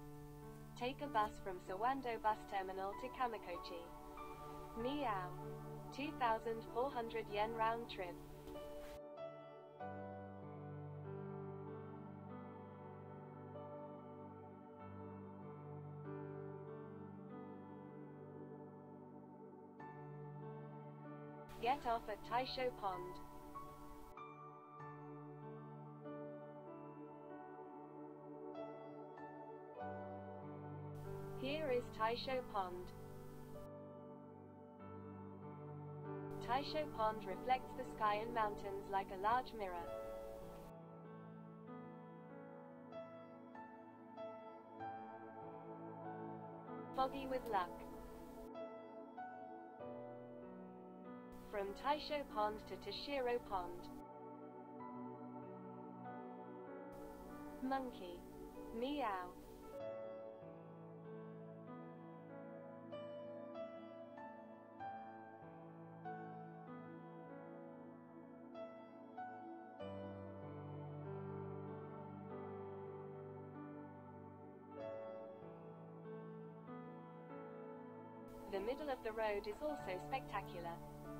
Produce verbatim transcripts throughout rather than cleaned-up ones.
Take a bus from Sawando Bus Terminal to Kamikochi. Meow. two thousand four hundred yen round trip. Get off at Taisho Pond. Here is Taisho Pond. Taisho Pond reflects the sky and mountains like a large mirror. Foggy with luck. From Taisho Pond to Toshiro Pond. Monkey. Meow. The middle of the road is also spectacular.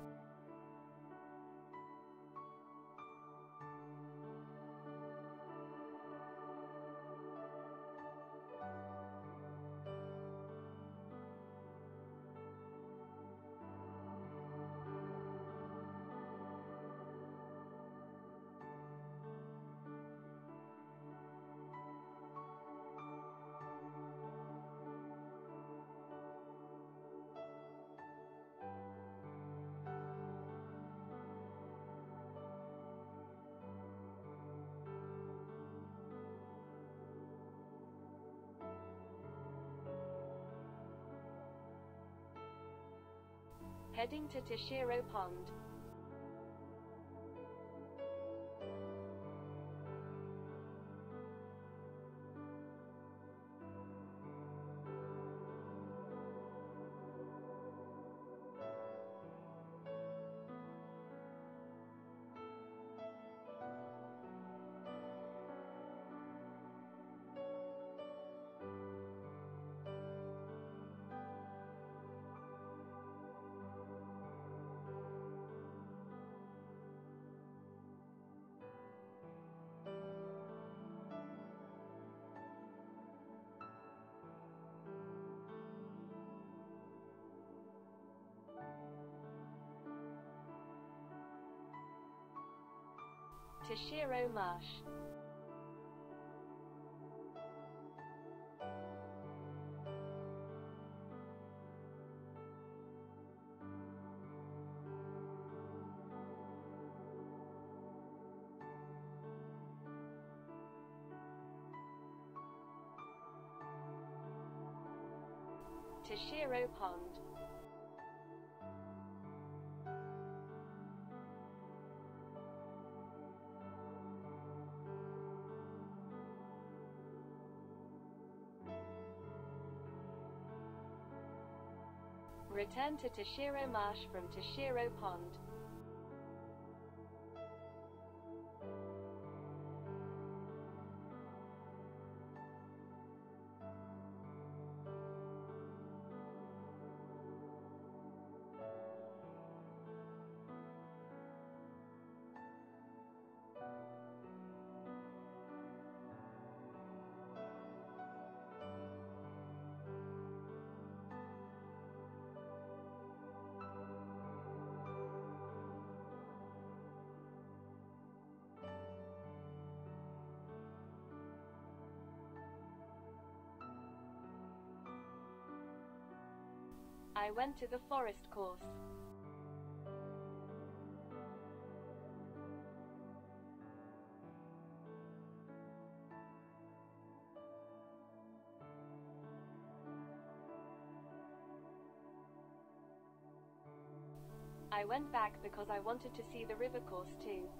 Heading to Toshiro Pond. Toshiro Marsh. Toshiro Pond. Return to Toshiro Marsh from Toshiro Pond. I went to the forest course. I went back because I wanted to see the river course too.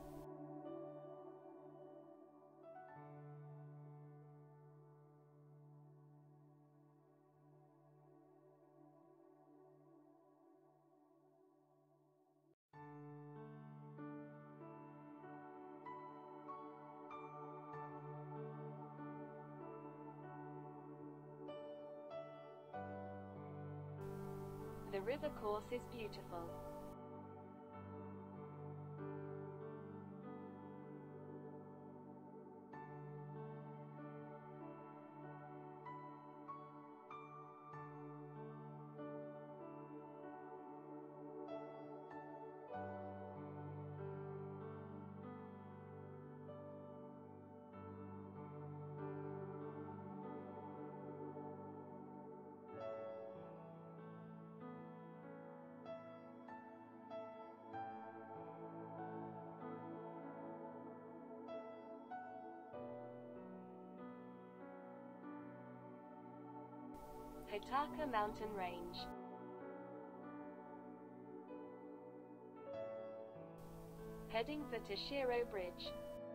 The river course is beautiful. Hitaka Mountain Range. Heading for Toshiro Bridge.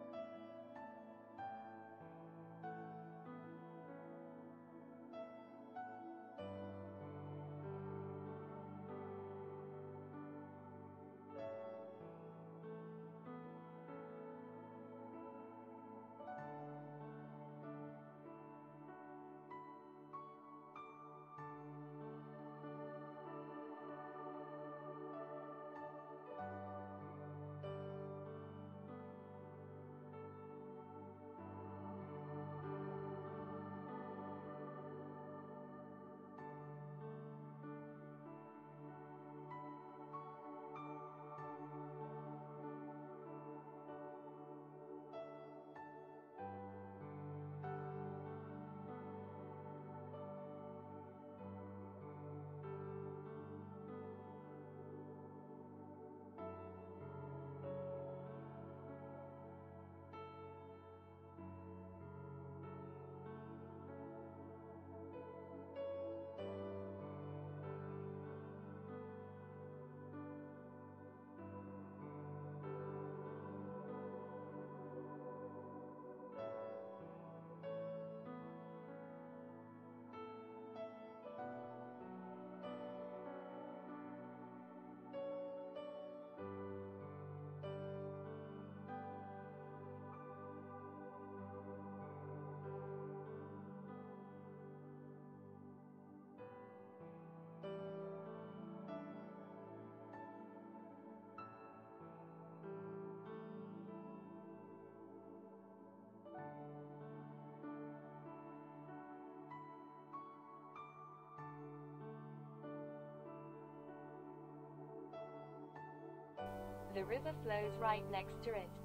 The river flows right next to it.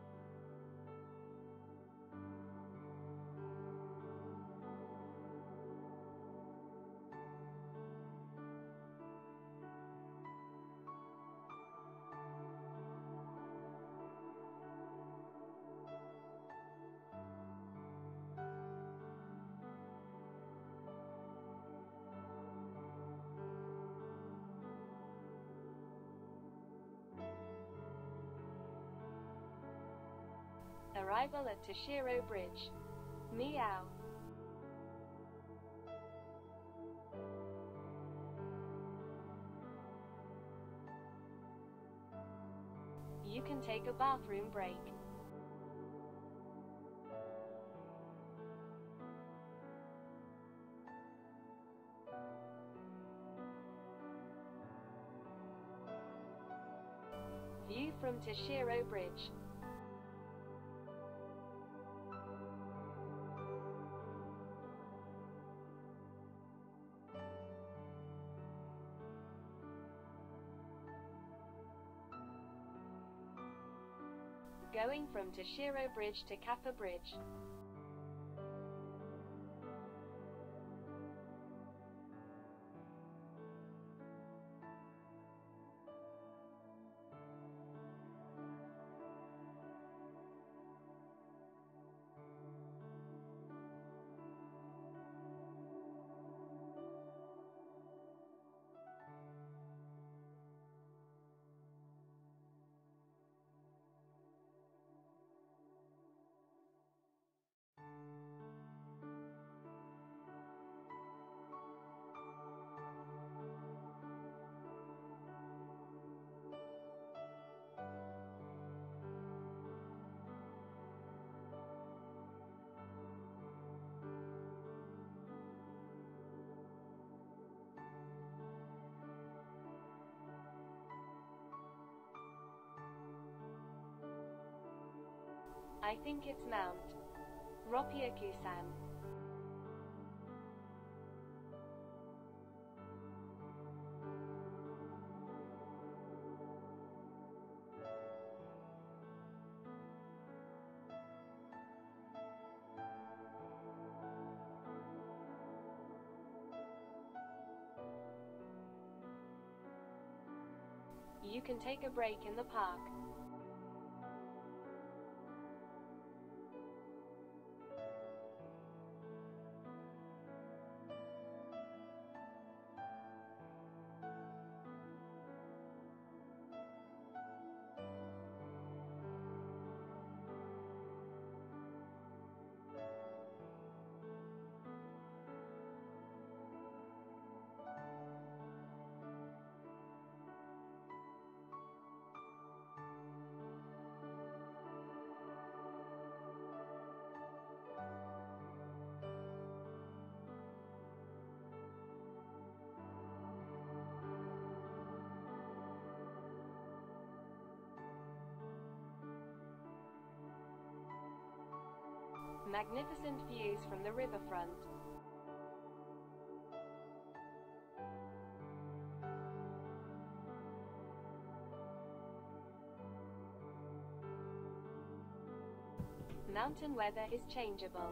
Arrival at Toshiro Bridge. Meow. You can take a bathroom break. View from Toshiro Bridge. Going from Toshiro Bridge to Kappa Bridge. I think it's Mount Ropyaku-san. You can take a break in the park. Magnificent views from the riverfront. Mountain weather is changeable.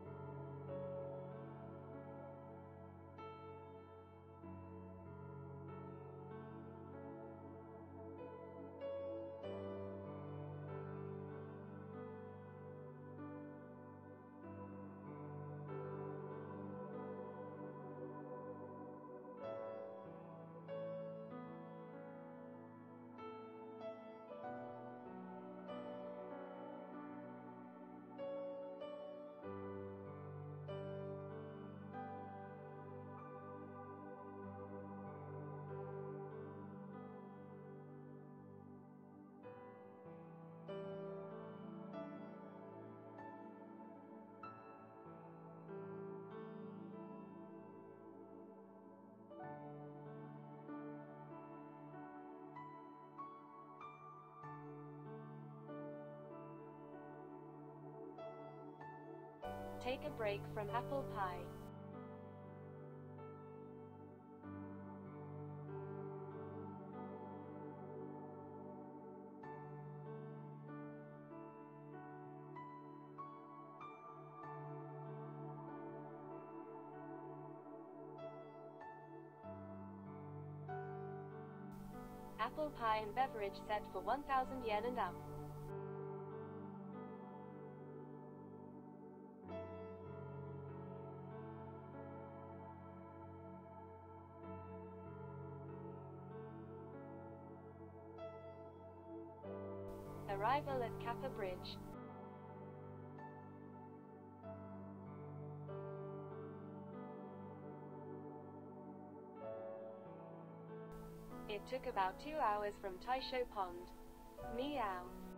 Take a break from apple pie. Apple pie and beverage set for one thousand yen and up. Arrival at Kappa Bridge. It took about two hours from Taisho Pond. Meow.